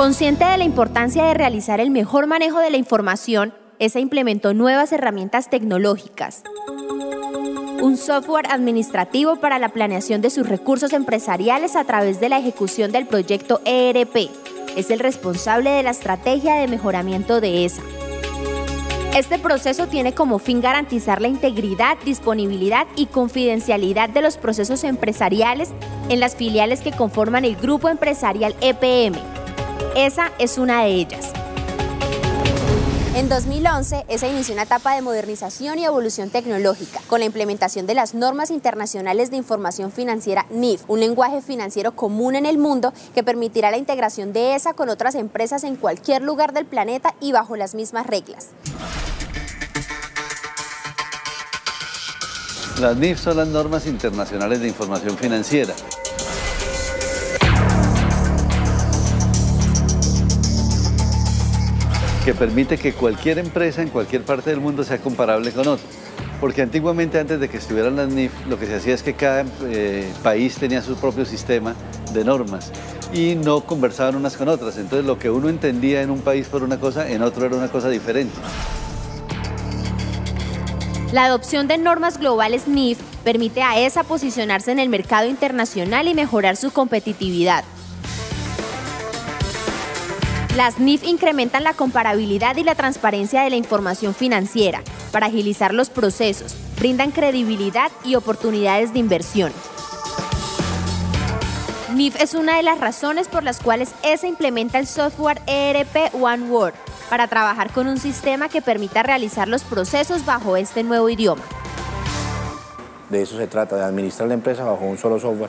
Consciente de la importancia de realizar el mejor manejo de la información, ESA implementó nuevas herramientas tecnológicas. Un software administrativo para la planeación de sus recursos empresariales a través de la ejecución del proyecto ERP. Es el responsable de la estrategia de mejoramiento de ESA. Este proceso tiene como fin garantizar la integridad, disponibilidad y confidencialidad de los procesos empresariales en las filiales que conforman el grupo empresarial EPM. ESA es una de ellas. En 2011, ESA inició una etapa de modernización y evolución tecnológica con la implementación de las normas internacionales de información financiera NIF, un lenguaje financiero común en el mundo que permitirá la integración de ESA con otras empresas en cualquier lugar del planeta y bajo las mismas reglas. Las NIF son las normas internacionales de información financiera. Que permite que cualquier empresa en cualquier parte del mundo sea comparable con otra. Porque antiguamente, antes de que estuvieran las NIF, lo que se hacía es que cada país tenía su propio sistema de normas y no conversaban unas con otras. Entonces, lo que uno entendía en un país por una cosa, en otro era una cosa diferente. La adopción de normas globales NIF permite a ESA posicionarse en el mercado internacional y mejorar su competitividad. Las NIF incrementan la comparabilidad y la transparencia de la información financiera para agilizar los procesos, brindan credibilidad y oportunidades de inversión. NIF es una de las razones por las cuales ESA implementa el software ERP OneWord para trabajar con un sistema que permita realizar los procesos bajo este nuevo idioma. De eso se trata, de administrar la empresa bajo un solo software.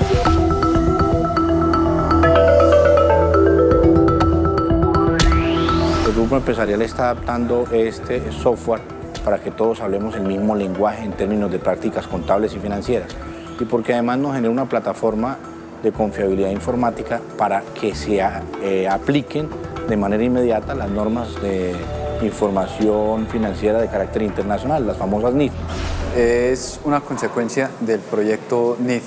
El grupo empresarial está adaptando este software para que todos hablemos el mismo lenguaje en términos de prácticas contables y financieras y porque además nos genera una plataforma de confiabilidad informática para que se apliquen de manera inmediata las normas de información financiera de carácter internacional, las famosas NIF. Es una consecuencia del proyecto NIF.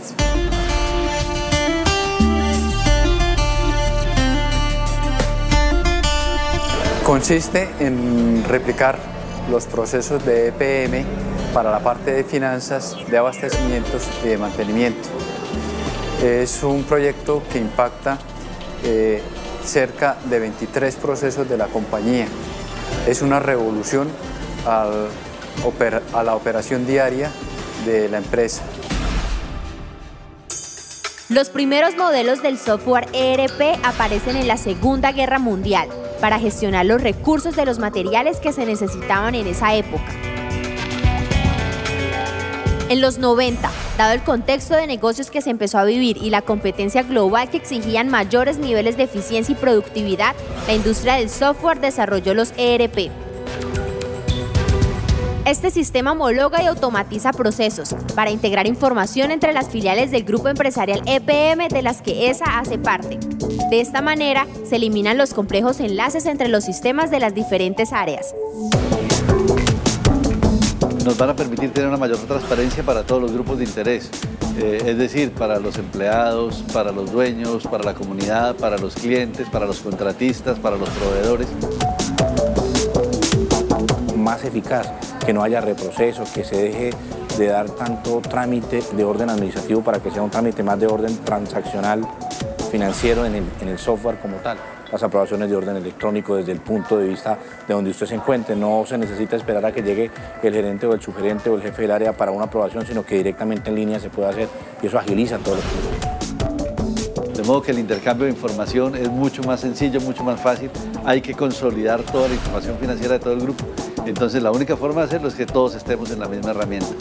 Consiste en replicar los procesos de EPM para la parte de finanzas, de abastecimientos y de mantenimiento. Es un proyecto que impacta cerca de 23 procesos de la compañía. Es una revolución a la operación diaria de la empresa. Los primeros modelos del software ERP aparecen en la Segunda Guerra Mundial para gestionar los recursos de los materiales que se necesitaban en esa época. En los 90, dado el contexto de negocios que se empezó a vivir y la competencia global que exigían mayores niveles de eficiencia y productividad, la industria del software desarrolló los ERP. Este sistema homologa y automatiza procesos para integrar información entre las filiales del grupo empresarial EPM de las que ESA hace parte. De esta manera, se eliminan los complejos enlaces entre los sistemas de las diferentes áreas. Nos van a permitir tener una mayor transparencia para todos los grupos de interés, es decir, para los empleados, para los dueños, para la comunidad, para los clientes, para los contratistas, para los proveedores. Más eficaz, que no haya reprocesos, que se deje de dar tanto trámite de orden administrativo para que sea un trámite más de orden transaccional financiero en el software como tal. Las aprobaciones de orden electrónico desde el punto de vista de donde usted se encuentre. No se necesita esperar a que llegue el gerente o el subgerente o el jefe del área para una aprobación, sino que directamente en línea se puede hacer y eso agiliza todos los procesos. De modo que el intercambio de información es mucho más sencillo, mucho más fácil. Hay que consolidar toda la información financiera de todo el grupo. Entonces la única forma de hacerlo es que todos estemos en la misma herramienta.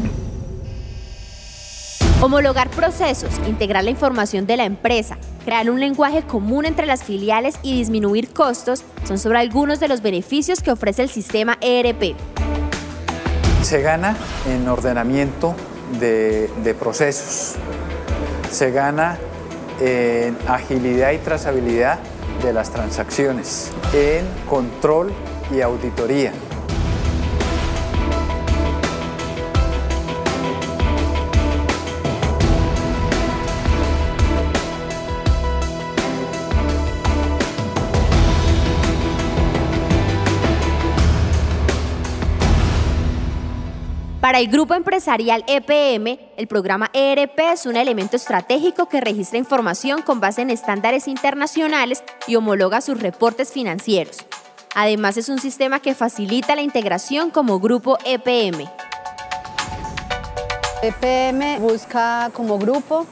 Homologar procesos, integrar la información de la empresa, crear un lenguaje común entre las filiales y disminuir costos son sobre algunos de los beneficios que ofrece el sistema ERP. Se gana en ordenamiento de procesos, se gana en agilidad y trazabilidad de las transacciones, en control y auditoría. Para el grupo empresarial EPM, el programa ERP es un elemento estratégico que registra información con base en estándares internacionales y homologa sus reportes financieros. Además, es un sistema que facilita la integración como grupo EPM. EPM busca como grupo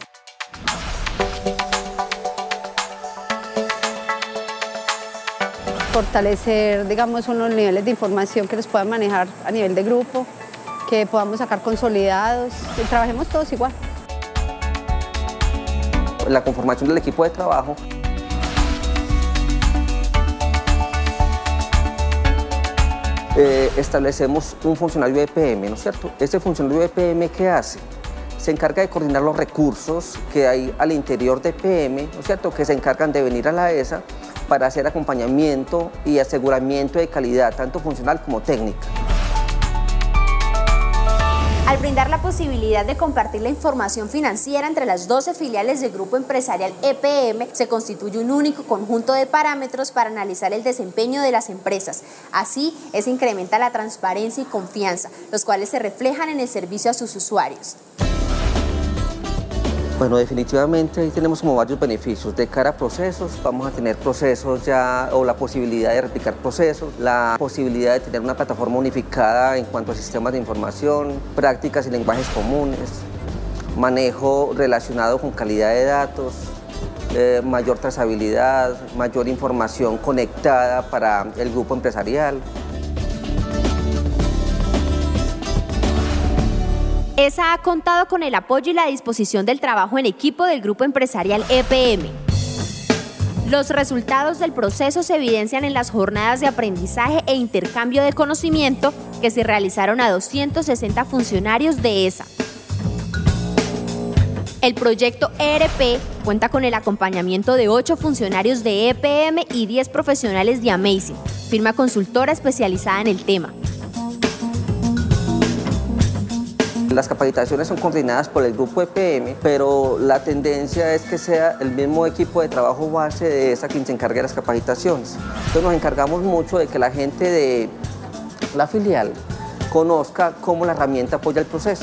fortalecer, digamos, unos niveles de información que los puedan manejar a nivel de grupo, que podamos sacar consolidados y trabajemos todos igual. La conformación del equipo de trabajo establecemos un funcionario de EPM, ¿no es cierto? Este funcionario de EPM, ¿qué hace? Se encarga de coordinar los recursos que hay al interior de EPM, ¿no es cierto?, que se encargan de venir a la ESA para hacer acompañamiento y aseguramiento de calidad, tanto funcional como técnica. Al brindar la posibilidad de compartir la información financiera entre las 12 filiales del grupo empresarial EPM, se constituye un único conjunto de parámetros para analizar el desempeño de las empresas. Así, se incrementa la transparencia y confianza, los cuales se reflejan en el servicio a sus usuarios. Bueno, definitivamente ahí tenemos como varios beneficios. De cara a procesos, vamos a tener procesos ya, o la posibilidad de replicar procesos, la posibilidad de tener una plataforma unificada en cuanto a sistemas de información, prácticas y lenguajes comunes, manejo relacionado con calidad de datos, mayor trazabilidad, mayor información conectada para el grupo empresarial. ESA ha contado con el apoyo y la disposición del trabajo en equipo del grupo empresarial EPM. Los resultados del proceso se evidencian en las jornadas de aprendizaje e intercambio de conocimiento que se realizaron a 260 funcionarios de ESA. El proyecto ERP cuenta con el acompañamiento de 8 funcionarios de EPM y 10 profesionales de Amazing, firma consultora especializada en el tema. Las capacitaciones son coordinadas por el grupo EPM, pero la tendencia es que sea el mismo equipo de trabajo base de ESA quien se encargue de las capacitaciones. Entonces nos encargamos mucho de que la gente de la filial conozca cómo la herramienta apoya el proceso.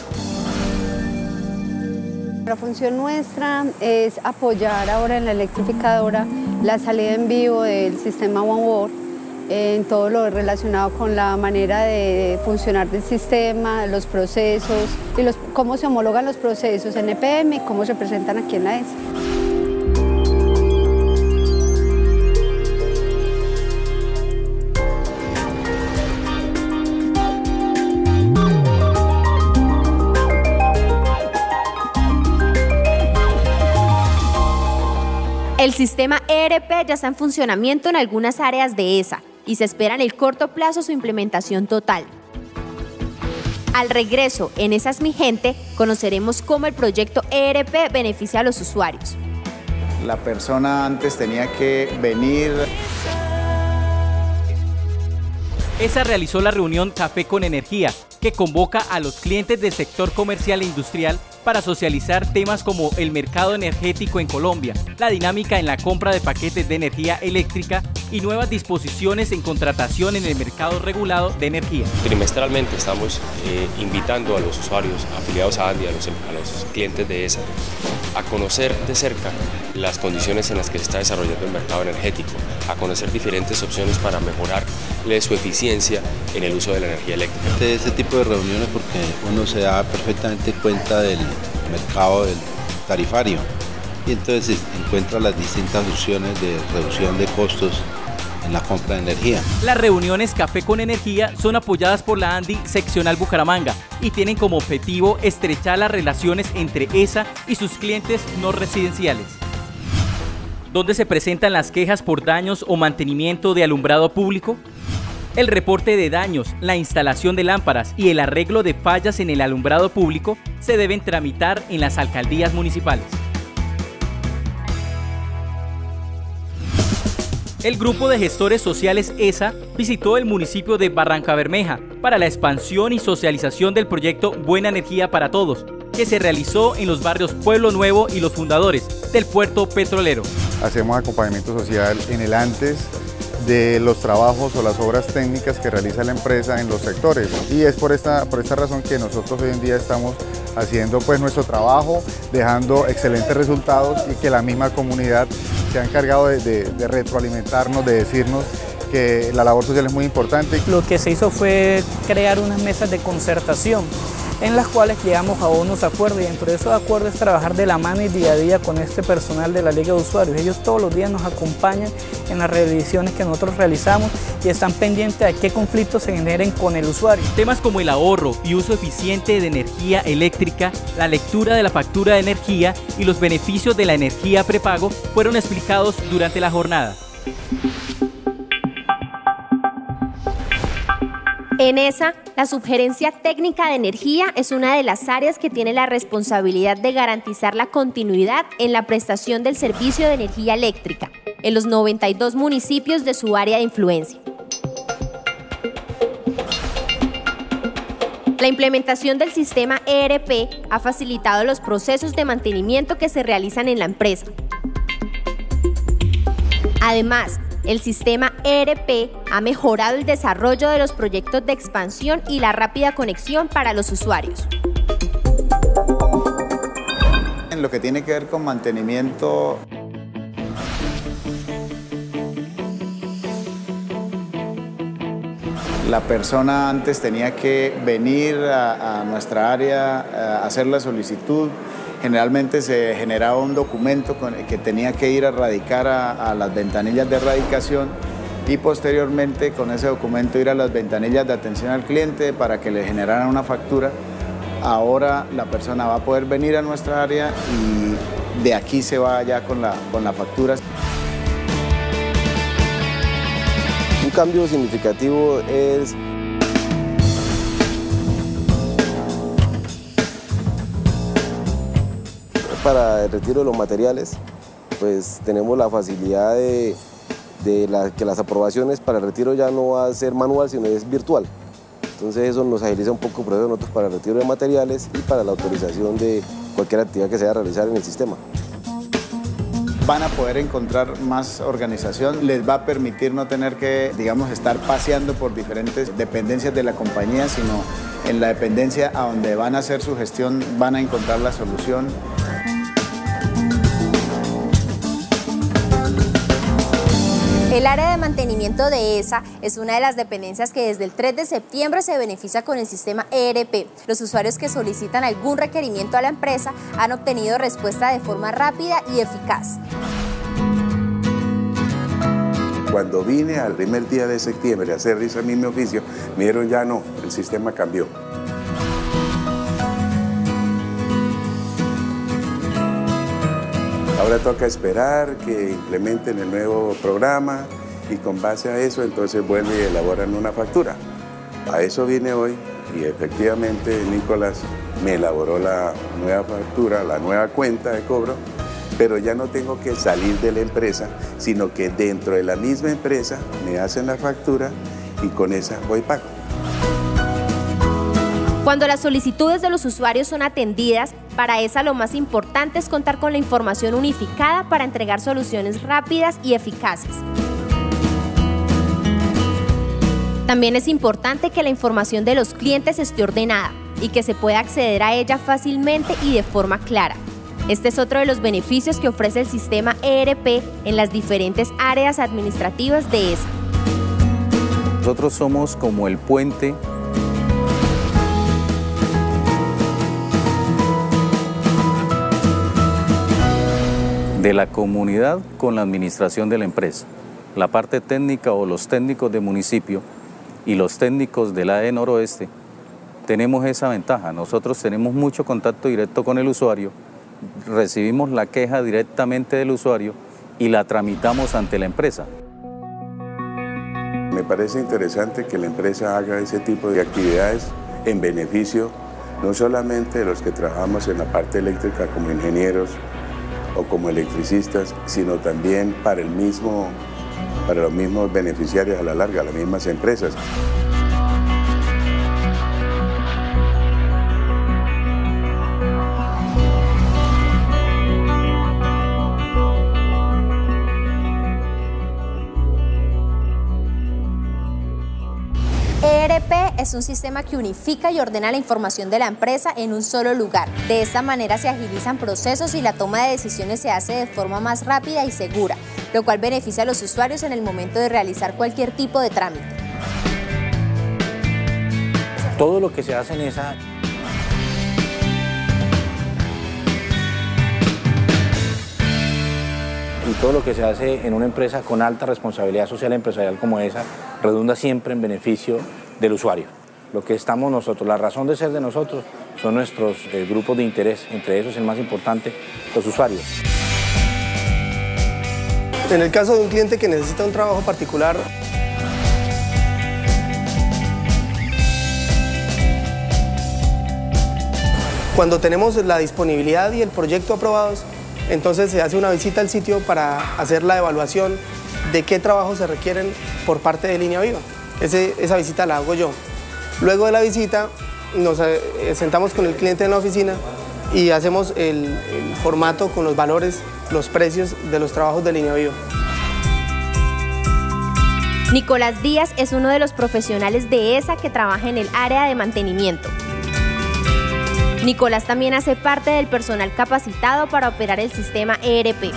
La función nuestra es apoyar ahora en la electrificadora la salida en vivo del sistema OneWorld, en todo lo relacionado con la manera de funcionar del sistema, los procesos y cómo se homologan los procesos en EPM y cómo se presentan aquí en la ESA. El sistema ERP ya está en funcionamiento en algunas áreas de ESA y se espera en el corto plazo su implementación total. Al regreso en Esa es mi gente, conoceremos cómo el proyecto ERP beneficia a los usuarios. La persona antes tenía que venir. ESA realizó la reunión Café con Energía, que convoca a los clientes del sector comercial e industrial para socializar temas como el mercado energético en Colombia, la dinámica en la compra de paquetes de energía eléctrica y nuevas disposiciones en contratación en el mercado regulado de energía. Trimestralmente estamos invitando a los usuarios afiliados a ANDI, a los clientes de ESA, a conocer de cerca las condiciones en las que se está desarrollando el mercado energético, a conocer diferentes opciones para mejorarle su eficiencia en el uso de la energía eléctrica. Este tipo de reuniones porque uno se da perfectamente cuenta del mercado del tarifario y entonces encuentra las distintas opciones de reducción de costos en la compra de energía. Las reuniones Café con Energía son apoyadas por la ANDI Seccional Bucaramanga y tienen como objetivo estrechar las relaciones entre ESA y sus clientes no residenciales. ¿Dónde se presentan las quejas por daños o mantenimiento de alumbrado público? El reporte de daños, la instalación de lámparas y el arreglo de fallas en el alumbrado público se deben tramitar en las alcaldías municipales. El grupo de gestores sociales ESA visitó el municipio de Barrancabermeja para la expansión y socialización del proyecto Buena Energía para Todos, que se realizó en los barrios Pueblo Nuevo y Los Fundadores del puerto petrolero. Hacemos acompañamiento social en el antes, de los trabajos o las obras técnicas que realiza la empresa en los sectores. Y es por esta razón que nosotros hoy en día estamos haciendo pues nuestro trabajo, dejando excelentes resultados y que la misma comunidad se ha encargado de retroalimentarnos, de decirnos que la labor social es muy importante. Lo que se hizo fue crear unas mesas de concertación en las cuales llegamos a unos acuerdos, y dentro de esos acuerdos es trabajar de la mano y día a día con este personal de la Liga de Usuarios. Ellos todos los días nos acompañan en las revisiones que nosotros realizamos y están pendientes de qué conflictos se generen con el usuario. Temas como el ahorro y uso eficiente de energía eléctrica, la lectura de la factura de energía y los beneficios de la energía prepago fueron explicados durante la jornada. En ESA, la Subgerencia Técnica de Energía es una de las áreas que tiene la responsabilidad de garantizar la continuidad en la prestación del servicio de energía eléctrica en los 92 municipios de su área de influencia. La implementación del sistema ERP ha facilitado los procesos de mantenimiento que se realizan en la empresa. Además, el sistema ERP ha mejorado el desarrollo de los proyectos de expansión y la rápida conexión para los usuarios. En lo que tiene que ver con mantenimiento, la persona antes tenía que venir a nuestra área a hacer la solicitud. Generalmente se generaba un documento que tenía que ir a radicar a las ventanillas de radicación y posteriormente con ese documento ir a las ventanillas de atención al cliente para que le generaran una factura. Ahora la persona va a poder venir a nuestra área y de aquí se va ya con la factura. Un cambio significativo es para el retiro de los materiales, pues tenemos la facilidad de que las aprobaciones para el retiro ya no va a ser manual, sino es virtual. Entonces eso nos agiliza un poco el proceso de nosotros para el retiro de materiales y para la autorización de cualquier actividad que se vaya a realizar en el sistema. Van a poder encontrar más organización, les va a permitir no tener que, digamos, estar paseando por diferentes dependencias de la compañía, sino en la dependencia a donde van a hacer su gestión van a encontrar la solución. El área de mantenimiento de ESA es una de las dependencias que desde el 3 de septiembre se beneficia con el sistema ERP. Los usuarios que solicitan algún requerimiento a la empresa han obtenido respuesta de forma rápida y eficaz. Cuando vine al primer día de septiembre a hacer ese mismo oficio, me dijeron ya no, el sistema cambió. Ahora toca esperar que implementen el nuevo programa y con base a eso entonces vuelven y elaboran una factura. A eso vine hoy y efectivamente Nicolás me elaboró la nueva factura, la nueva cuenta de cobro, pero ya no tengo que salir de la empresa, sino que dentro de la misma empresa me hacen la factura y con esa voy pago. Cuando las solicitudes de los usuarios son atendidas, para ESA lo más importante es contar con la información unificada para entregar soluciones rápidas y eficaces. También es importante que la información de los clientes esté ordenada y que se pueda acceder a ella fácilmente y de forma clara. Este es otro de los beneficios que ofrece el sistema ERP en las diferentes áreas administrativas de ESA. Nosotros somos como el puente de la comunidad con la administración de la empresa. La parte técnica o los técnicos de municipio y los técnicos del AE Noroeste tenemos esa ventaja. Nosotros tenemos mucho contacto directo con el usuario, recibimos la queja directamente del usuario y la tramitamos ante la empresa. Me parece interesante que la empresa haga ese tipo de actividades en beneficio no solamente de los que trabajamos en la parte eléctrica como ingenieros o como electricistas, sino también para los mismos beneficiarios a la larga, las mismas empresas. es un sistema que unifica y ordena la información de la empresa en un solo lugar. De esta manera se agilizan procesos y la toma de decisiones se hace de forma más rápida y segura, lo cual beneficia a los usuarios en el momento de realizar cualquier tipo de trámite. Todo lo que se hace en esa y todo lo que se hace en una empresa con alta responsabilidad social empresarial como esa redunda siempre en beneficio del usuario. Lo que estamos nosotros, la razón de ser de nosotros son nuestros grupos de interés, entre esos el más importante, los usuarios. En el caso de un cliente que necesita un trabajo particular, cuando tenemos la disponibilidad y el proyecto aprobados, entonces se hace una visita al sitio para hacer la evaluación de qué trabajos se requieren por parte de Línea Viva. Esa visita la hago yo. Luego de la visita nos sentamos con el cliente en la oficina y hacemos el formato con los valores, los precios de los trabajos de Línea Viva. Nicolás Díaz es uno de los profesionales de ESA que trabaja en el área de mantenimiento. Nicolás también hace parte del personal capacitado para operar el sistema ERP.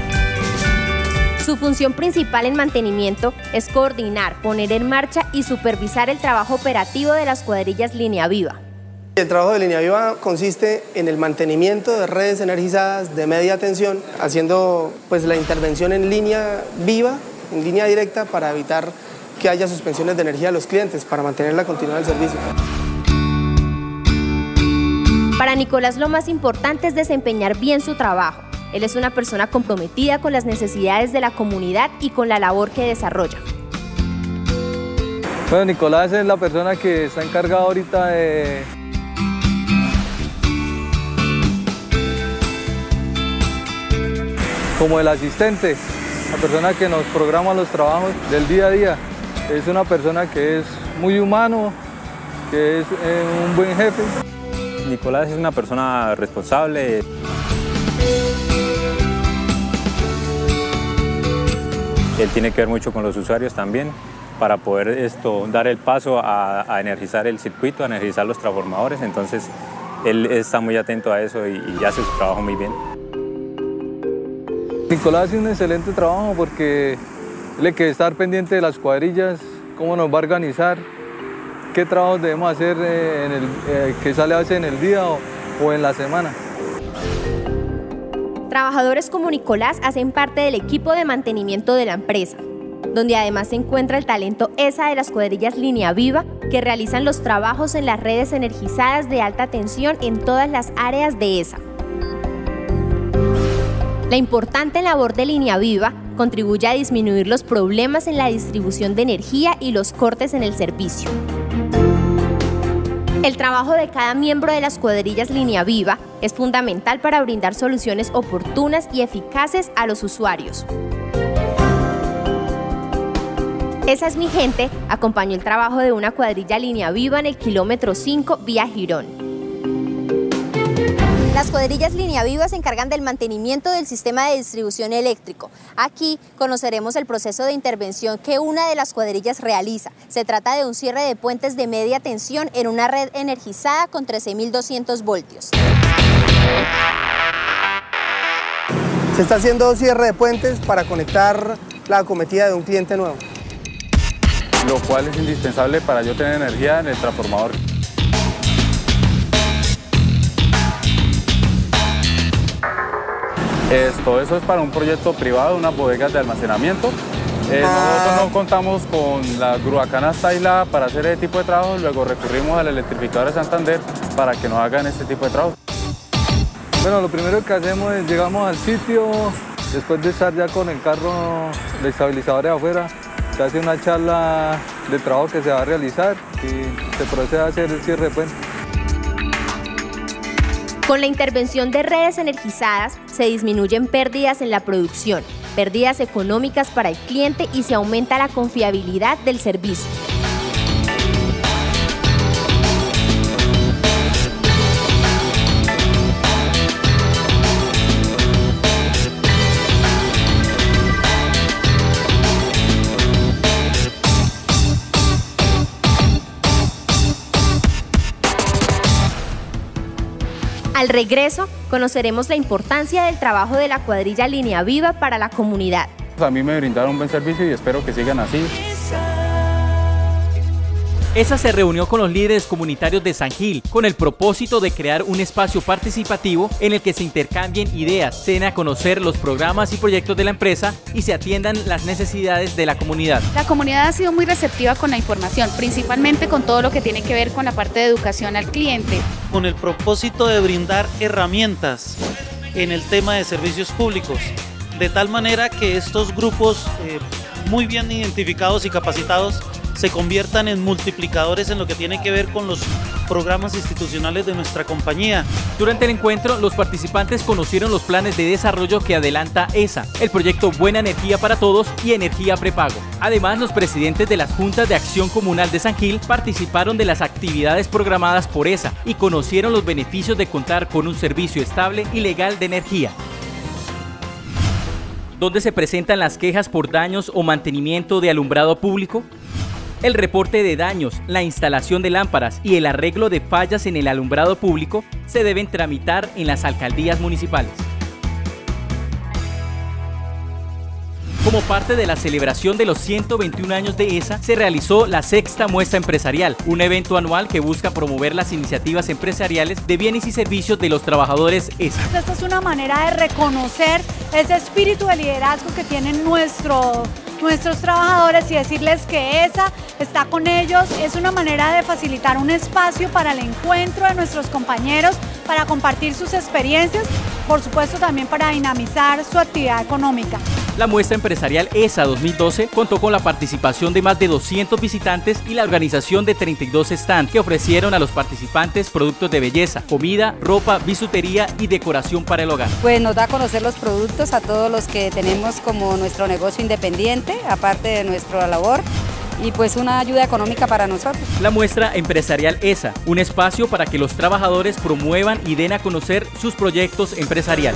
Su función principal en mantenimiento es coordinar, poner en marcha y supervisar el trabajo operativo de las cuadrillas Línea Viva. El trabajo de Línea Viva consiste en el mantenimiento de redes energizadas de media tensión, haciendo la intervención en línea viva, en línea directa, para evitar que haya suspensiones de energía a los clientes, para mantener la continuidad del servicio. Para Nicolás lo más importante es desempeñar bien su trabajo. Él es una persona comprometida con las necesidades de la comunidad y con la labor que desarrolla. Bueno, Nicolás es la persona que está encargada ahorita de como el asistente, la persona que nos programa los trabajos del día a día. Es una persona que es muy humano, que es un buen jefe. Nicolás es una persona responsable. Él tiene que ver mucho con los usuarios también para poder dar el paso a energizar el circuito, a energizar los transformadores. Entonces él está muy atento a eso y hace su trabajo muy bien. Nicolás hace un excelente trabajo porque él hay que estar pendiente de las cuadrillas, cómo nos va a organizar, qué trabajos debemos hacer, qué sale a hacer en el día o en la semana. Trabajadores como Nicolás hacen parte del equipo de mantenimiento de la empresa, donde además se encuentra el talento ESA de las cuadrillas Línea Viva, que realizan los trabajos en las redes energizadas de alta tensión en todas las áreas de ESA. La importante labor de Línea Viva contribuye a disminuir los problemas en la distribución de energía y los cortes en el servicio. El trabajo de cada miembro de las cuadrillas Línea Viva es fundamental para brindar soluciones oportunas y eficaces a los usuarios. Esa es mi gente acompañó el trabajo de una cuadrilla Línea Viva en el kilómetro 5 vía Girón. Las cuadrillas Línea Viva se encargan del mantenimiento del sistema de distribución eléctrico. Aquí conoceremos el proceso de intervención que una de las cuadrillas realiza. Se trata de un cierre de puentes de media tensión en una red energizada con 13.200 voltios. Se está haciendo cierre de puentes para conectar la acometida de un cliente nuevo. Lo cual es indispensable para yo tener energía en el transformador. Todo eso es para un proyecto privado, unas bodegas de almacenamiento. Nosotros no contamos con la grúa canasta aislada para hacer ese tipo de trabajo, luego recurrimos al electrificador de Santander para que nos hagan este tipo de trabajo. Bueno, lo primero que hacemos es llegamos al sitio, después de estar ya con el carro de estabilizadores afuera, se hace una charla del trabajo que se va a realizar y se procede a hacer el cierre de puente. Con la intervención de redes energizadas se disminuyen pérdidas en la producción, pérdidas económicas para el cliente y se aumenta la confiabilidad del servicio. Al regreso, conoceremos la importancia del trabajo de la cuadrilla Línea Viva para la comunidad. A mí me brindaron un buen servicio y espero que sigan así. ESA se reunió con los líderes comunitarios de San Gil con el propósito de crear un espacio participativo en el que se intercambien ideas, se den a conocer los programas y proyectos de la empresa y se atiendan las necesidades de la comunidad. La comunidad ha sido muy receptiva con la información, principalmente con todo lo que tiene que ver con la parte de educación al cliente. Con el propósito de brindar herramientas en el tema de servicios públicos, de tal manera que estos grupos muy bien identificados y capacitados se conviertan en multiplicadores en lo que tiene que ver con los programas institucionales de nuestra compañía. Durante el encuentro, los participantes conocieron los planes de desarrollo que adelanta ESA, el proyecto Buena Energía para Todos y Energía Prepago. Además, los presidentes de las Juntas de Acción Comunal de San Gil participaron de las actividades programadas por ESA y conocieron los beneficios de contar con un servicio estable y legal de energía. ¿Dónde se presentan las quejas por daños o mantenimiento de alumbrado público? El reporte de daños, la instalación de lámparas y el arreglo de fallas en el alumbrado público se deben tramitar en las alcaldías municipales. Como parte de la celebración de los 121 años de ESA, se realizó la Sexta Muestra Empresarial, un evento anual que busca promover las iniciativas empresariales de bienes y servicios de los trabajadores ESA. Esta es una manera de reconocer ese espíritu de liderazgo que tienen nuestros trabajadores y decirles que ESA está con ellos. Es una manera de facilitar un espacio para el encuentro de nuestros compañeros, para compartir sus experiencias, por supuesto también para dinamizar su actividad económica. La muestra empresarial ESA 2012 contó con la participación de más de 200 visitantes y la organización de 32 stands que ofrecieron a los participantes productos de belleza, comida, ropa, bisutería y decoración para el hogar. Pues nos da a conocer los productos a todos los que tenemos como nuestro negocio independiente, aparte de nuestra labor, y pues una ayuda económica para nosotros. La muestra empresarial ESA, un espacio para que los trabajadores promuevan y den a conocer sus proyectos empresariales.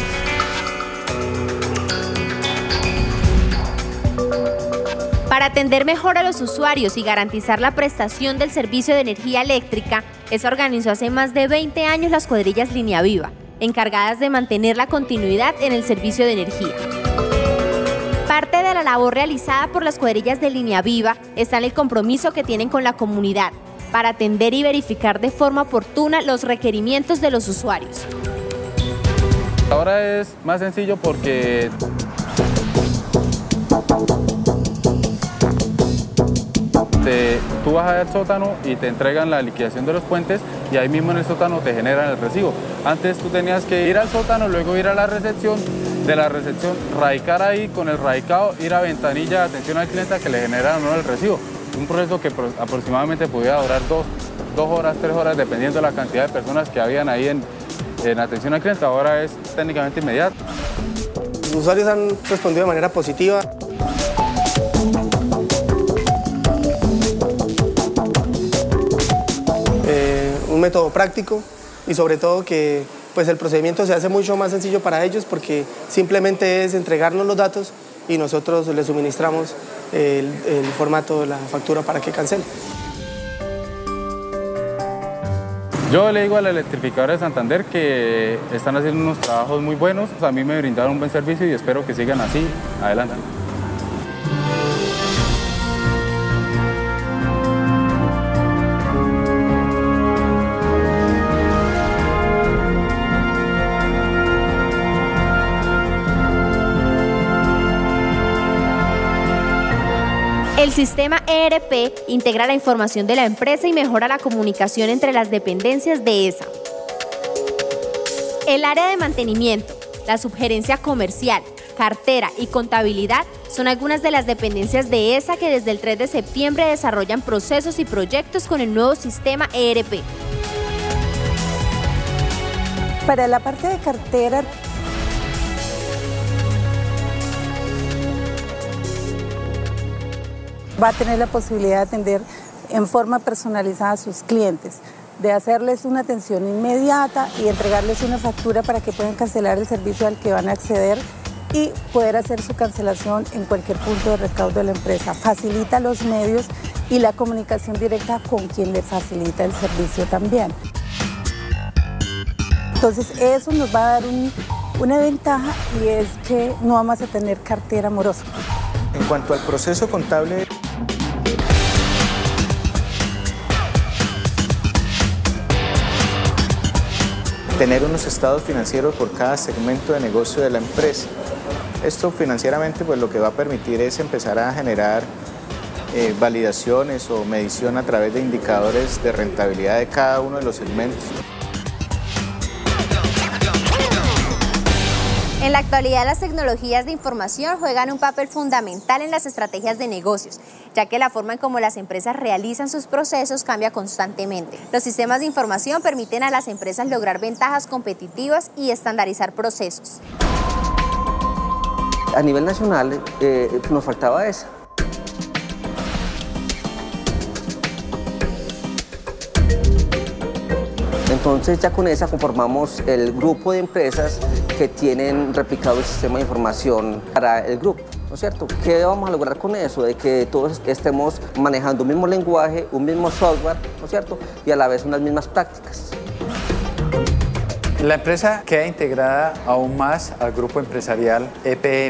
Para atender mejor a los usuarios y garantizar la prestación del servicio de energía eléctrica, ESA organizó hace más de 20 años las cuadrillas Línea Viva, encargadas de mantener la continuidad en el servicio de energía. Parte de la labor realizada por las cuadrillas de Línea Viva está en el compromiso que tienen con la comunidad para atender y verificar de forma oportuna los requerimientos de los usuarios. Ahora es más sencillo porque tú vas al sótano y te entregan la liquidación de los puentes y ahí mismo en el sótano te generan el recibo. Antes tú tenías que ir al sótano, luego ir a la recepción, de la recepción radicar ahí con el radicado, ir a ventanilla de atención al cliente a que le generaran el recibo. Un proceso que aproximadamente podía durar 2 horas, 3 horas, dependiendo de la cantidad de personas que habían ahí en atención al cliente. Ahora es técnicamente inmediato. Los usuarios han respondido de manera positiva. Un método práctico y sobre todo que pues el procedimiento se hace mucho más sencillo para ellos porque simplemente es entregarnos los datos y nosotros les suministramos el formato de la factura para que cancele. Yo le digo a la electrificadora de Santander que están haciendo unos trabajos muy buenos, a mí me brindaron un buen servicio y espero que sigan así, adelante. El sistema ERP integra la información de la empresa y mejora la comunicación entre las dependencias de ESA. El área de mantenimiento, la subgerencia comercial, cartera y contabilidad son algunas de las dependencias de ESA que desde el 3 de septiembre desarrollan procesos y proyectos con el nuevo sistema ERP. Para la parte de cartera, va a tener la posibilidad de atender en forma personalizada a sus clientes, de hacerles una atención inmediata y entregarles una factura para que puedan cancelar el servicio al que van a acceder y poder hacer su cancelación en cualquier punto de recaudo de la empresa. Facilita los medios y la comunicación directa con quien le facilita el servicio también. Entonces eso nos va a dar una ventaja, y es que no vamos a tener cartera morosa. En cuanto al proceso contable, tener unos estados financieros por cada segmento de negocio de la empresa. Esto financieramente pues lo que va a permitir es empezar a generar validaciones o medición a través de indicadores de rentabilidad de cada uno de los segmentos. En la actualidad, las tecnologías de información juegan un papel fundamental en las estrategias de negocios, ya que la forma en cómo las empresas realizan sus procesos cambia constantemente. Los sistemas de información permiten a las empresas lograr ventajas competitivas y estandarizar procesos. A nivel nacional nos faltaba eso. Entonces ya con esa conformamos el grupo de empresas que tienen replicado el sistema de información para el grupo, ¿no es cierto? ¿Qué vamos a lograr con eso? De que todos estemos manejando un mismo lenguaje, un mismo software, ¿no es cierto? Y a la vez unas mismas prácticas. La empresa queda integrada aún más al grupo empresarial EPM.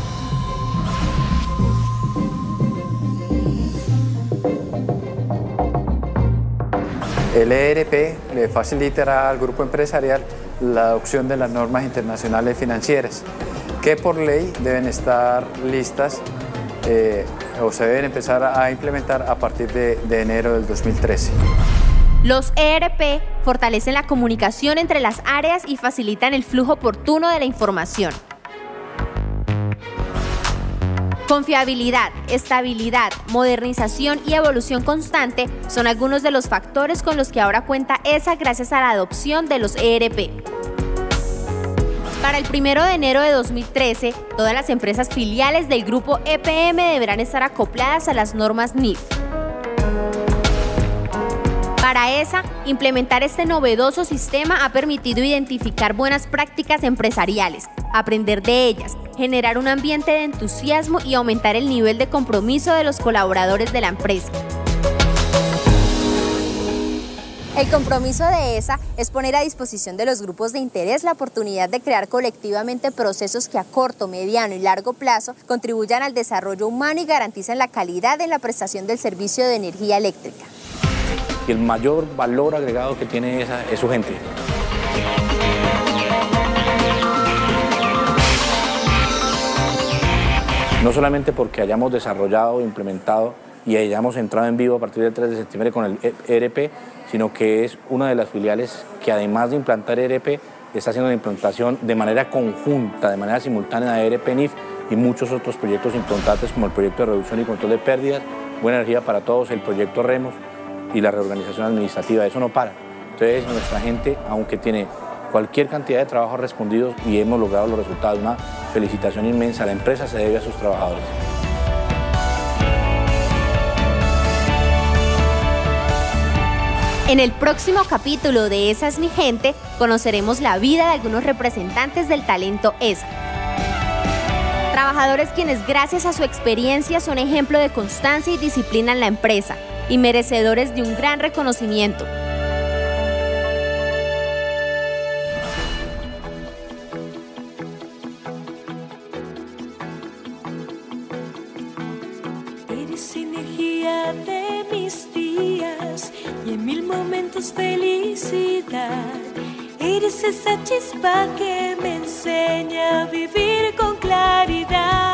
El ERP le facilitará al grupo empresarial la adopción de las normas internacionales financieras, que por ley deben estar listas o se deben empezar a implementar a partir de enero del 2013. Los ERP fortalecen la comunicación entre las áreas y facilitan el flujo oportuno de la información. Confiabilidad, estabilidad, modernización y evolución constante son algunos de los factores con los que ahora cuenta ESA gracias a la adopción de los ERP. Para el 1 de enero de 2013, todas las empresas filiales del grupo EPM deberán estar acopladas a las normas NIF. Para ESA, implementar este novedoso sistema ha permitido identificar buenas prácticas empresariales, aprender de ellas, generar un ambiente de entusiasmo y aumentar el nivel de compromiso de los colaboradores de la empresa. El compromiso de ESA es poner a disposición de los grupos de interés la oportunidad de crear colectivamente procesos que a corto, mediano y largo plazo contribuyan al desarrollo humano y garanticen la calidad en la prestación del servicio de energía eléctrica. Y el mayor valor agregado que tiene ESA es su gente. No solamente porque hayamos desarrollado, implementado y hayamos entrado en vivo a partir del 3 de septiembre con el ERP, sino que es una de las filiales que además de implantar ERP, está haciendo la implantación de manera conjunta, de manera simultánea de ERP NIF y muchos otros proyectos importantes como el proyecto de reducción y control de pérdidas, Buena Energía para Todos, el proyecto REMOS y la reorganización administrativa. Eso no para. Entonces nuestra gente, aunque tiene cualquier cantidad de trabajos respondidos y hemos logrado los resultados, una felicitación inmensa. La empresa se debe a sus trabajadores. En el próximo capítulo de Esa es mi gente, conoceremos la vida de algunos representantes del talento ESA. Trabajadores quienes gracias a su experiencia son ejemplo de constancia y disciplina en la empresa y merecedores de un gran reconocimiento. Eres energía de mis días y en mil momentos felicidad. Eres esa chispa que me enseña a vivir con claridad.